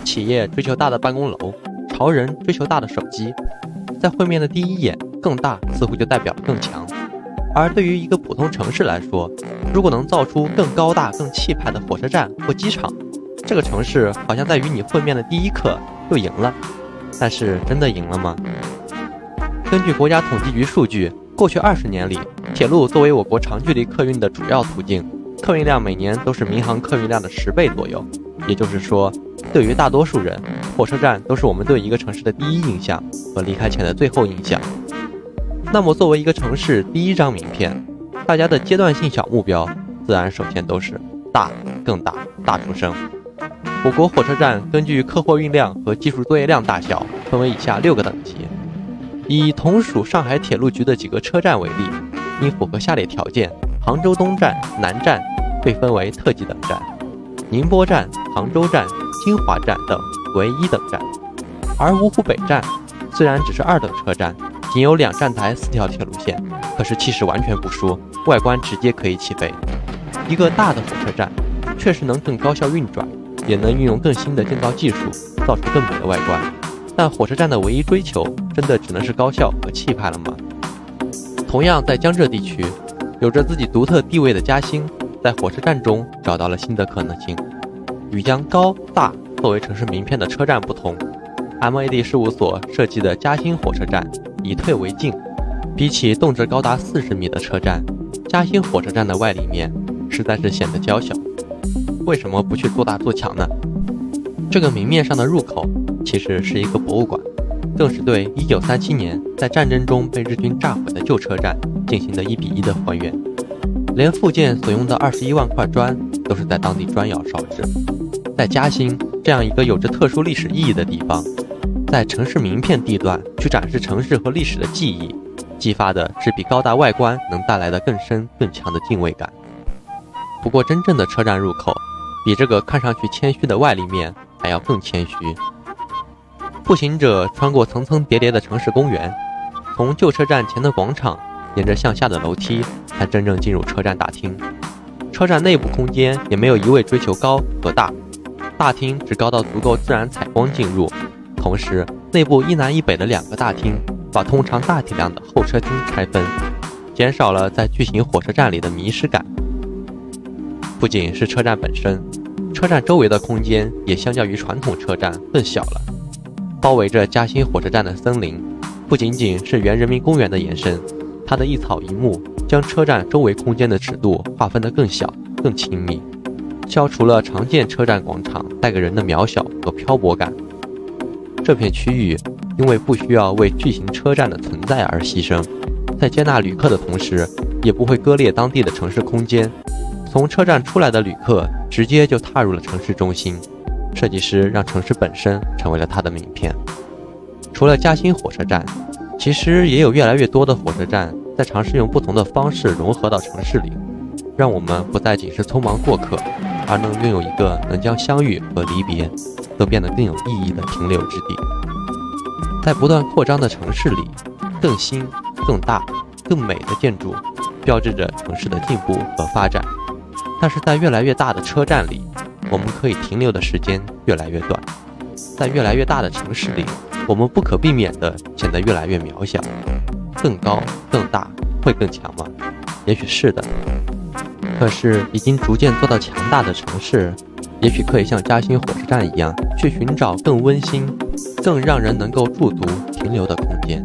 企业追求大的办公楼，潮人追求大的手机。在会面的第一眼，更大似乎就代表更强。而对于一个普通城市来说，如果能造出更高大、更气派的火车站或机场，这个城市好像在与你会面的第一刻就赢了。但是真的赢了吗？根据国家统计局数据，过去20年里，铁路作为我国长距离客运的主要途径，客运量每年都是民航客运量的10倍左右。也就是说，对于大多数人，火车站都是我们对一个城市的第一印象和离开前的最后印象。那么作为一个城市第一张名片，大家的阶段性小目标自然首先都是大、更大、大出声。我国火车站根据客货运量和技术作业量大小分为以下6个等级。以同属上海铁路局的几个车站为例，应符合下列条件：杭州东站、南站被分为特级等站，宁波站、杭州站、金华站等为1等站。而芜湖北站虽然只是2等车站，仅有2站台4条铁路线，可是气势完全不输，外观直接可以起飞。一个大的火车站确实能更高效运转，也能运用更新的建造技术，造出更美的外观。但火车站的唯一追求，真的只能是高效和气派了吗？同样在江浙地区，有着自己独特地位的嘉兴，在火车站中找到了新的可能性。与将高大作为城市名片的车站不同，MAD 事务所设计的嘉兴火车站以退为进，比起动辄高达40米的车站，嘉兴火车站的外立面实在是显得娇小。为什么不去做大做强呢？这个明面上的入口其实是一个博物馆，更是对1937年在战争中被日军炸毁的旧车站进行的1比1的还原，连附件所用的21万块砖都是在当地砖窑烧制。在嘉兴这样一个有着特殊历史意义的地方，在城市名片地段去展示城市和历史的记忆，激发的是比高大外观能带来的更深更强的敬畏感。不过真正的车站入口比这个看上去谦虚的外立面还要更谦虚。步行者穿过层层叠叠的城市公园，从旧车站前的广场沿着向下的楼梯才真正进入车站大厅。车站内部空间也没有一味追求高和大，大厅只高到足够自然采光进入，同时内部一南一北的2个大厅把通常大体量的候车厅拆分，减少了在巨型火车站里的迷失感。不仅是车站本身，车站周围的空间也相较于传统车站更小了。包围着嘉兴火车站的森林不仅仅是原人民公园的延伸，它的一草一木将车站周围空间的尺度划分得更小更亲密，消除了常见车站广场带给人的渺小和漂泊感。这片区域因为不需要为巨型车站的存在而牺牲，在接纳旅客的同时也不会割裂当地的城市空间。从车站出来的旅客直接就踏入了城市中心，设计师让城市本身成为了他的名片。除了嘉兴火车站，其实也有越来越多的火车站在尝试用不同的方式融合到城市里，让我们不再仅是匆忙过客，而能拥有一个能将相遇和离别都变得更有意义的停留之地。在不断扩张的城市里，更新、更大、更美的建筑标志着城市的进步和发展。但是在越来越大的车站里，我们可以停留的时间越来越短。在越来越大的城市里，我们不可避免地显得越来越渺小。更高更大会更强吗？也许是的。可是已经逐渐做到强大的城市，也许可以像嘉兴火车站一样，去寻找更温馨、更让人能够驻足停留的空间。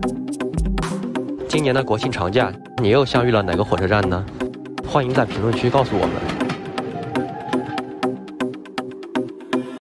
今年的国庆长假，你又相遇了哪个火车站呢？欢迎在评论区告诉我们。